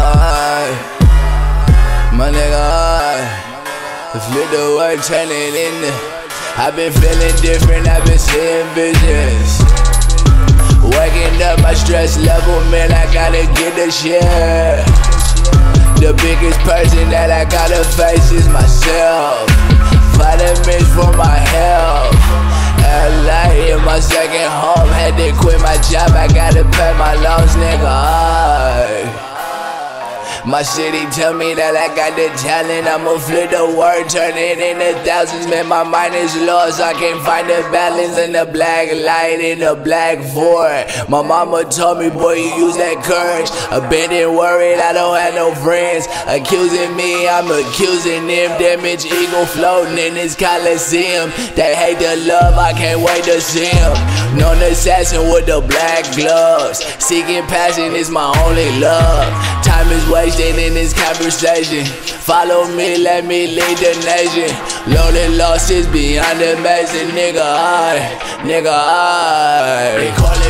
My nigga, flip the word, turn it in there. I've been feeling different, I've been seeing visions. Waking up my stress level, man, I gotta get the shit. The biggest person that I gotta face is myself. Vitamins for my health. LA in my second home, had to quit my job, I gotta pay my loans, nigga. My city tell me that I got the talent, I'ma flip the word, turn it into thousands. Man, my mind is lost, I can't find the balance in the black light, in the black void. My mama told me, boy, you use that courage. Abandoned, worried, I don't have no friends. Accusing me, I'm accusing them. Damaged ego floating in this Coliseum. They hate the love, I can't wait to see them. Known assassin with the black gloves. Seeking passion is my only love. Time is wasted in this conversation. Follow me, let me lead the nation. Loaded losses beyond amazing, nigga. They call it